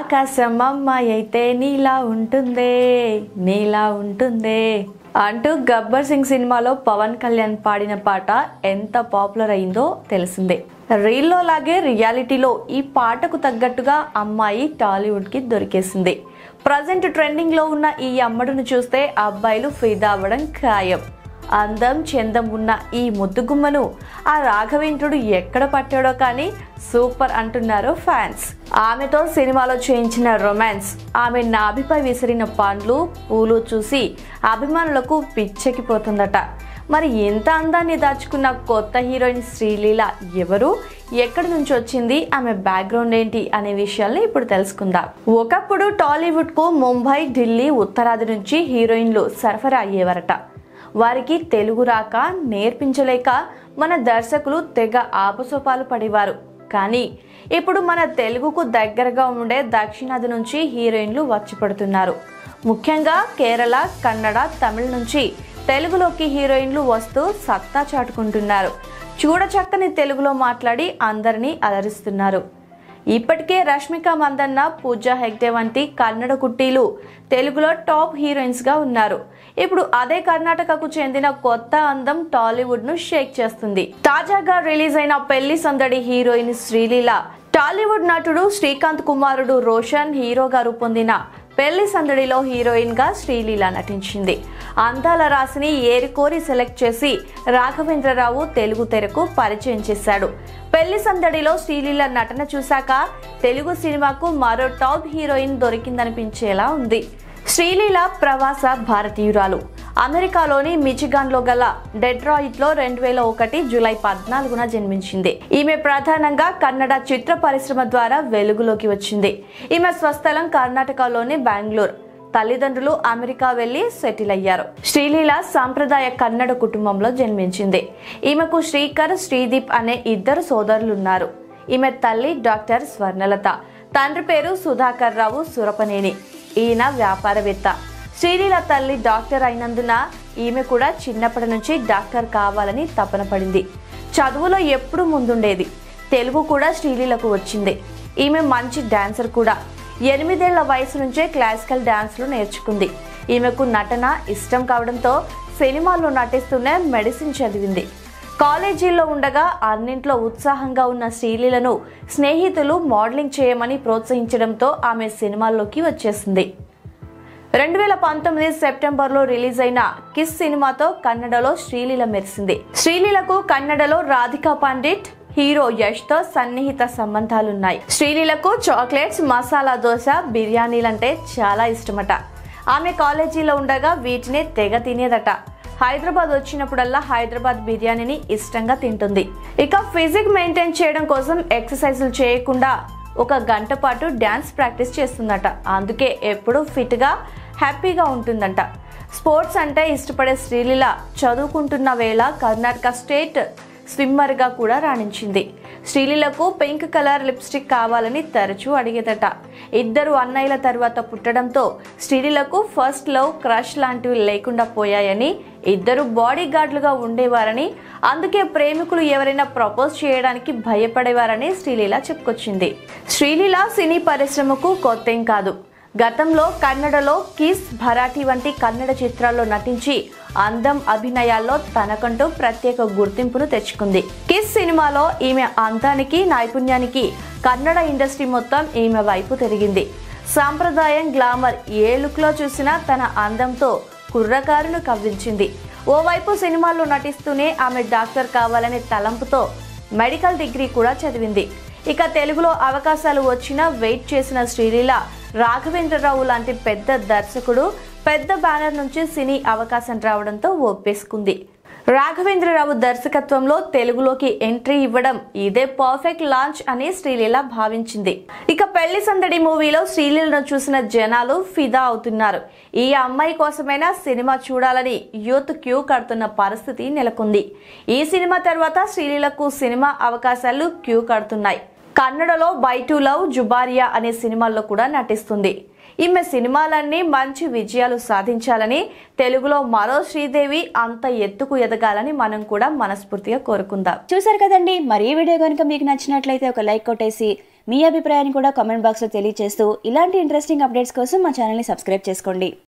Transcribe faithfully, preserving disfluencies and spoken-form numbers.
ఆకాశం అమ్మాయి అయితే నీలా ఉంటుందే నీలా ఉంటుందే అంటూ గబ్బర్ సింగ్ సినిమాలో పవన్ కళ్యాణ్ పాడిన పాట ఎంత పాపులర్ అయిందో తెలిసిందే. రీల్లో లాగే రియాలిటీలో ఈ పాటకు తగ్గట్టుగా అమ్మాయి టాలీవుడ్ కి దొరికేసింది. ప్రజెంట్ ట్రెండింగ్ లో ఉన్న ఈ అమ్మడును చూస్తే అబ్బాయిలు ఫిదా అవ్వడం ఖాయం. అందం చందం ఉన్న ఈ ముద్దుగుమ్మను ఆ రాఘవేంద్రుడు ఎక్కడ పట్టాడో కానీ సూపర్ అంటున్నారు ఫ్యాన్స్. ఆమెతో సినిమాలో చేయించిన రొమాన్స్, ఆమె నాభిపై విసిరిన పండ్లు పూలు చూసి అభిమానులకు పిచ్చెక్కిపోతుందట. మరి ఎంత అందాన్ని దాచుకున్న కొత్త హీరోయిన్ శ్రీలీల ఎవరు, ఎక్కడి నుంచి వచ్చింది, ఆమె బ్యాక్గ్రౌండ్ ఏంటి అనే విషయాల్ని ఇప్పుడు తెలుసుకుందాం. ఒకప్పుడు టాలీవుడ్ కు ముంబై, ఢిల్లీ, ఉత్తరాది నుంచి హీరోయిన్లు సరఫరా అయ్యేవారట. వారికి తెలుగు రాక నేర్పించలేక మన దర్శకులు తెగ ఆపసోపాలు పడేవారు. కానీ ఇప్పుడు మన తెలుగుకు దగ్గరగా ఉండే దక్షిణాది నుంచి హీరోయిన్లు వచ్చి పడుతున్నారు. ముఖ్యంగా కేరళ, కన్నడ, తమిళ నుంచి తెలుగులోకి హీరోయిన్లు వస్తూ సత్తా చాటుకుంటున్నారు. చూడచక్కని తెలుగులో మాట్లాడి అందరినీ అలరిస్తున్నారు. ఇప్పటికే రష్మిక మందన్న, పూజా హెగ్డే వంటి కన్నడ కుట్టీలు తెలుగులో టాప్ హీరోయిన్స్ గా ఉన్నారు. ఇప్పుడు అదే కర్ణాటకకు చెందిన కొత్త అందం టాలీవుడ్ ను షేక్ చేస్తుంది. తాజాగా రిలీజ్ అయిన పెళ్లి సందడి హీరోయిన్ శ్రీలీల టాలీవుడ్ నటుడు శ్రీకాంత్ కుమారుడు రోషన్ హీరోగా రూపొందిన పెళ్లి సందడిలో హీరోయిన్ గా శ్రీలీల నటించింది. అందాల రాశిని ఏరికోరి సెలెక్ట్ చేసి రాఘవేంద్రరావు తెలుగు తెరకు పరిచయం చేశాడు. పెళ్లి సందడిలో శ్రీలీల నటన చూశాక తెలుగు సినిమాకు మరో టాప్ హీరోయిన్ దొరికిందనిపించేలా ఉంది. శ్రీలీల ప్రవాస భారతీయురాలు. అమెరికాలోని మిచిగాన్ లో గల డెట్రాయిట్ లో రెండు వేల ఒకటి జూలై పద్నాలుగున జన్మించింది. ఈమె ప్రధానంగా కన్నడ చిత్ర పరిశ్రమ ద్వారా వెలుగులోకి వచ్చింది. ఈమె స్వస్థలం కర్ణాటకలోని బెంగళూరు. తల్లిదండ్రులు అమెరికా వెళ్లి సెటిల్ అయ్యారు. శ్రీలీల సాంప్రదాయ కన్నడ కుటుంబంలో జన్మించింది. ఈమెకు శ్రీకర్, శ్రీదీప్ అనే ఇద్దరు సోదరులున్నారు. ఈమె తల్లి డాక్టర్ స్వర్ణలత, తండ్రి పేరు సుధాకర్ రావు సురపనేని. ఈయన వ్యాపారవేత్త. శ్రీలీల తల్లి డాక్టర్ అయినందున ఈమె కూడా చిన్నప్పటి నుంచి డాక్టర్ కావాలని తపన పడింది. చదువులో ఎప్పుడు ముందుండేది. తెలుగు కూడా శ్రీలీలకు వచ్చింది. ఈమె మంచి డాన్సర్ కూడా. ఎనిమిదేళ్ల వయసు నుంచే క్లాసికల్ డాన్స్లు నేర్చుకుంది. ఈమెకు నటన ఇష్టం కావడంతో సినిమాల్లో నటిస్తూనే మెడిసిన్ చదివింది. కాలేజీల్లో ఉండగా అన్నింట్లో ఉత్సాహంగా ఉన్న శ్రీలీలను స్నేహితులు మోడలింగ్ చేయమని ప్రోత్సహించడంతో ఆమె సినిమాల్లోకి వచ్చేసింది. రెండు వేల పంతొమ్మిది సెప్టెంబర్ లో రిలీజ్ అయిన కిస్ సినిమాతో కన్నడలో శ్రీలీల మెరిసింది. శ్రీలీలకు కన్నడలో రాధికా పండిట్, హీరో యష్ తో సన్నిహిత సంబంధాలున్నాయి. శ్రీలీలకు చాక్లెట్స్, మసాలా దోశ, బిర్యానీలంటే చాలా ఇష్టమట. ఆమె కాలేజీలో ఉండగా వీటిని తెగ తినేదట. హైదరాబాద్ వచ్చినప్పుడల్లా హైదరాబాద్ బిర్యానీని ఇష్టంగా తింటుంది. ఇక ఫిజిక్ మెయింటైన్ చేయడం కోసం ఎక్సర్సైజులు చేయకుండా ఒక గంట పాటు డ్యాన్స్ ప్రాక్టీస్ చేస్తుందట. అందుకే ఎప్పుడూ ఫిట్ గా హ్యాపీగా ఉంటుందంట. స్పోర్ట్స్ అంటే ఇష్టపడే శ్రీలీల చదువుకుంటున్న వేళ కర్ణాటక స్టేట్ స్విమ్మర్ గా కూడా రాణించింది. శ్రీలీలకు పింక్ కలర్ లిప్స్టిక్ కావాలని తరచూ అడిగేదట. ఇద్దరు అన్నయ్యల తర్వాత పుట్టడంతో శ్రీలీలకు ఫస్ట్ లవ్, క్రష్ లాంటివి లేకుండా పోయాయని, ఇద్దరు బాడీ గార్డులుగా ఉండేవారని, అందుకే ప్రేమికులు ఎవరైనా ప్రపోజ్ చేయడానికి భయపడేవారని శ్రీలీల చెప్పుకొచ్చింది. శ్రీలీల సినీ పరిశ్రమకు కొత్తేం కాదు. గతంలో కన్నడలో కిస్, భరాటీ వంటి కన్నడ చిత్రాల్లో నటించి అందం, అభినయాల్లో తనకంటూ ప్రత్యేక గుర్తింపును తెచ్చుకుంది. కిస్ సినిమాలో ఈమె అందానికి, నైపుణ్యానికి కన్నడ ఇండస్ట్రీ మొత్తం ఈమె వైపు తిరిగింది. సాంప్రదాయం, గ్లామర్ ఏ లుక్ లో చూసినా తన అందంతో కుర్రకారును కవ్వించింది. ఓవైపు సినిమాల్లో నటిస్తూనే ఆమె డాక్టర్ కావాలనే తలంపుతో మెడికల్ డిగ్రీ కూడా చదివింది. ఇక తెలుగులో అవకాశాలు వచ్చినా వెయిట్ చేసిన శ్రీలీల రాఘవేంద్రరావు లాంటి పెద్ద దర్శకుడు, పెద్ద బ్యానర్ నుంచి సినీ అవకాశం రావడంతో ఒప్పేసుకుంది. రాఘవేంద్రరావు దర్శకత్వంలో తెలుగులోకి ఎంట్రీ ఇవ్వడం ఇదే పర్ఫెక్ట్ లాంచ్ అని శ్రీలీల భావించింది. ఇక పెళ్లి సందడి మూవీలో శ్రీలీలను చూసిన జనాలు ఫిదా అవుతున్నారు. ఈ అమ్మాయి కోసమైనా సినిమా చూడాలని యూత్ క్యూ కడుతున్న పరిస్థితి నెలకొంది. ఈ సినిమా తర్వాత శ్రీలీలకు సినిమా అవకాశాలు క్యూ కడుతున్నాయి. కన్నడలో బై టు లవ్, జుబారియా అనే సినిమాల్లో కూడా నటిస్తుంది. ఈమె సినిమాలన్నీ మంచి విజయాలు సాధించాలని, తెలుగులో మరో శ్రీదేవి అంత ఎత్తుకు ఎదగాలని మనం కూడా మనస్ఫూర్తిగా కోరుకుందాం. చూసారు కదండి, మరి ఈ వీడియో కనుక మీకు నచ్చినట్లయితే ఒక లైక్ కొట్టేసి మీ అభిప్రాయాన్ని కూడా కామెంట్ బాక్స్లో తెలియజేస్తూ ఇలాంటి ఇంట్రెస్టింగ్ అప్డేట్స్ కోసం మా ఛానల్ని సబ్స్క్రైబ్ చేసుకోండి.